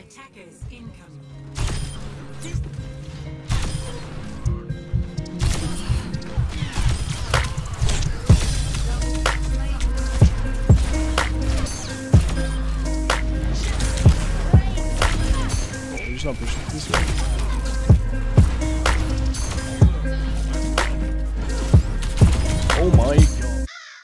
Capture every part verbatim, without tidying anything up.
Attackers incoming. We're just not pushing this way. Oh my god.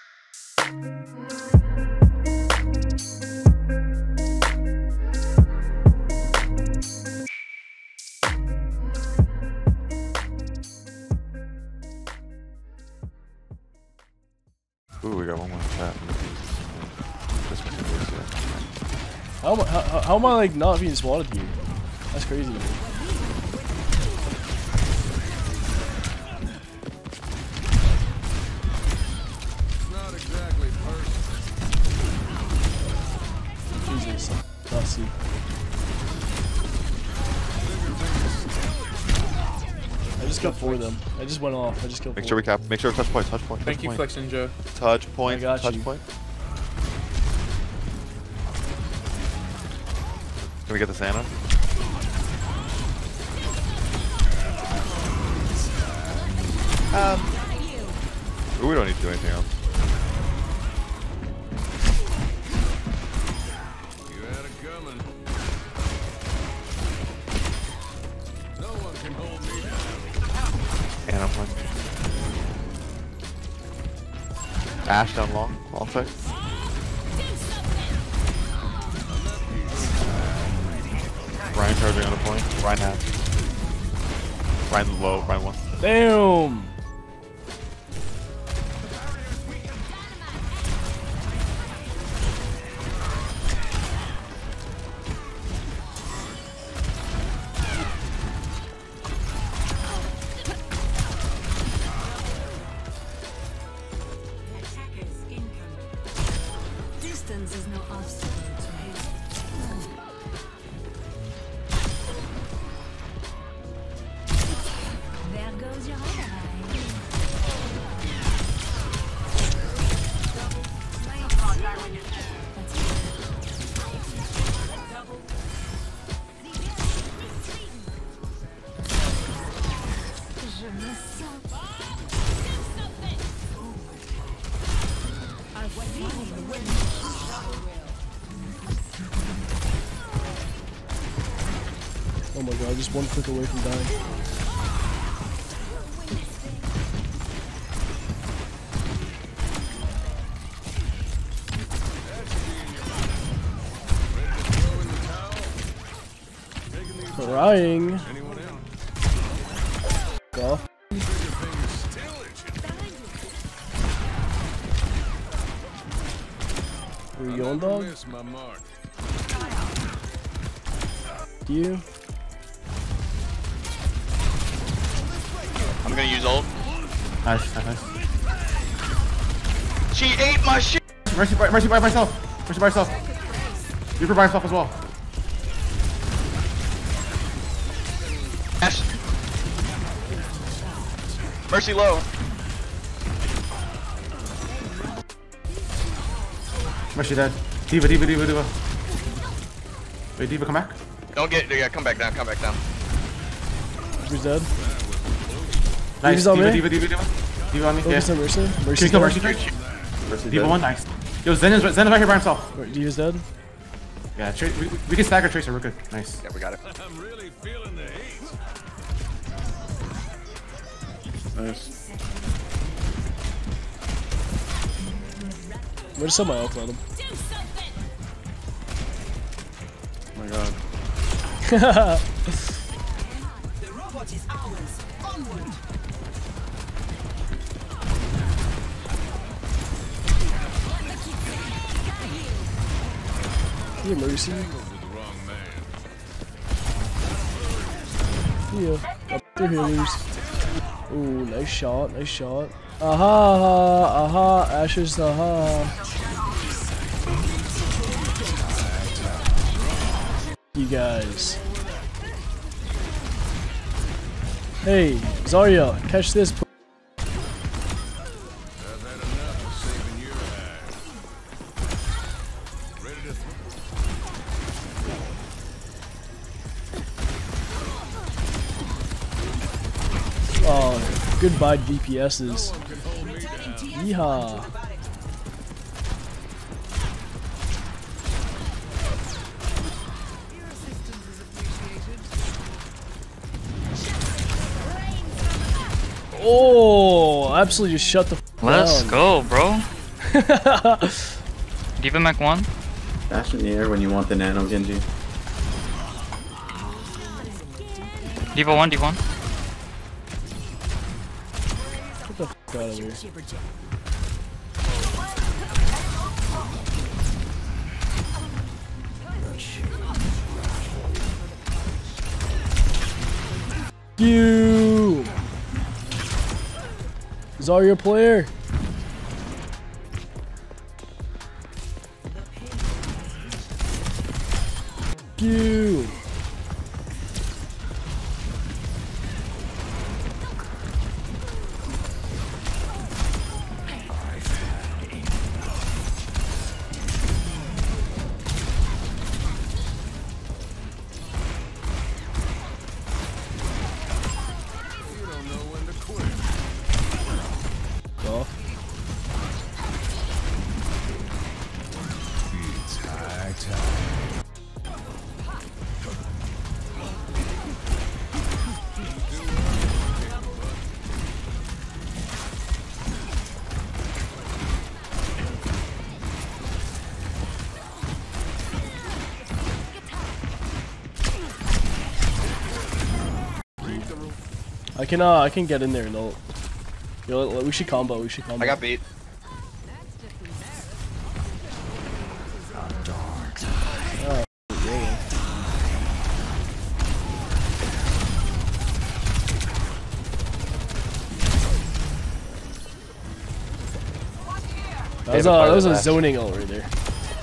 Ooh, we got one more chat. This one can lose it. How, am I- how, how am I like not being swatted here? That's crazy. Not exactly personal. Jesus. Let's see. I just got four of them. I just went off. I just killed Make four. sure we cap. Make sure touch point. Touch point. Thank touch you, point. Flex Ninja. Touch point. I got touch you. point. Can we get the Santa? Um. Ooh, we don't need to do anything else. You had it coming. No one can hold me down. And I'm fine. Ash down long. Long side. Ryan charging on a point. Ryan half. Ryan low. Ryan one. Damn. Attackers incoming. Distance is no obstacle to his. There goes your Je me sens. Oh my god, just one click away from dying. Crying. Anyone else? Go. Still itching. Where you going, dog? Miss my mark. You? I'm gonna use ult. Nice, nice, nice. She ate my shit. Mercy, by, Mercy by myself. Mercy by herself. Reaper by himself as well. Ash. Mercy low. Mercy dead. Diva, Diva, Diva, Diva. Wait, Diva, come back. Don't get. Yeah, come back down. Come back down. Who's dead? Nice. Diva's on Diva, me. Diva, Diva, Diva. Diva on me. Focus Yeah. on Mercy. Can Mercy's you kill dead. Mercy? Mercy Diva dead. one, nice. Yo, Zen is, Zen is right here by himself. Wait, Diva's dead. Yeah, tra we, we can stagger Tracer, we're good. Nice. Yeah, we got it. I'm really feeling the heat. Nice. I'm gonna sell my ult on him. Oh my god. The robot is ours. Onward. Yeah, Mercy. With the wrong man. Yeah. Up the healers. Ooh, nice shot, nice shot. Aha, aha, aha, Ashes, aha. You guys. Hey, Zarya, catch this. p- I've had enough of saving your hide. Ready to Goodbye D P Ss. Yeehaw. Oh, absolutely just shut the f Let's down. go, bro. D.Va Mech one. Dash in the air when you want the nano, Genji. D.Va one, D.Va one. Get the f out of here. You. Zarya player. You. Off. I can uh I can get in there and ult. Yo, we should combo. We should combo. I got beat. That was, uh, that was a zoning ult right there.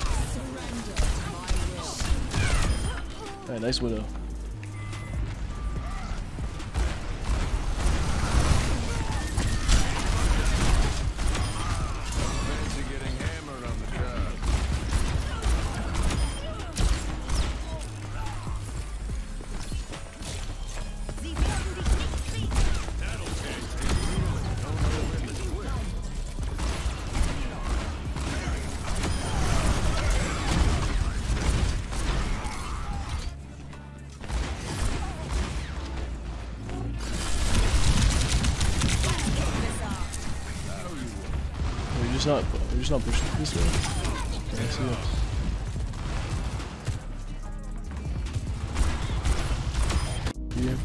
Alright, nice Widow. Fancy getting hammered on the job. We're just not we're just not pushing this way. Yeah, I see it. Yeah.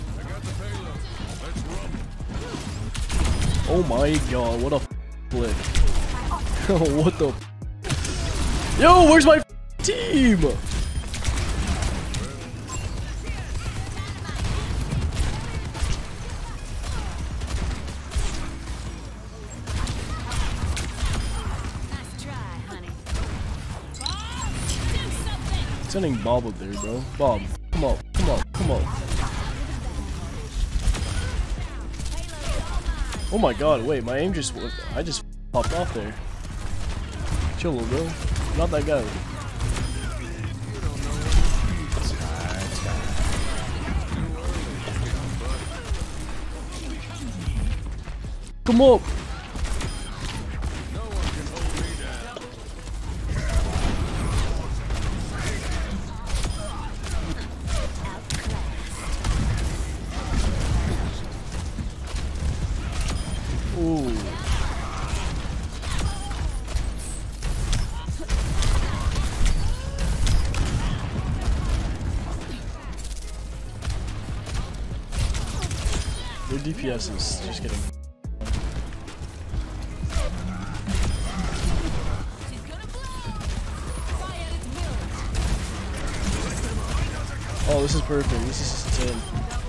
Oh my god, what a flip. What the Yo, where's my team? Sending Bob up there, bro. Bob, come on, come on, come on. Oh my god, wait, my aim just, I just popped off there. Chill, little bro. Not that guy. Come up. Ooh. Their D P S is just getting. Oh, this is perfect. This is ten.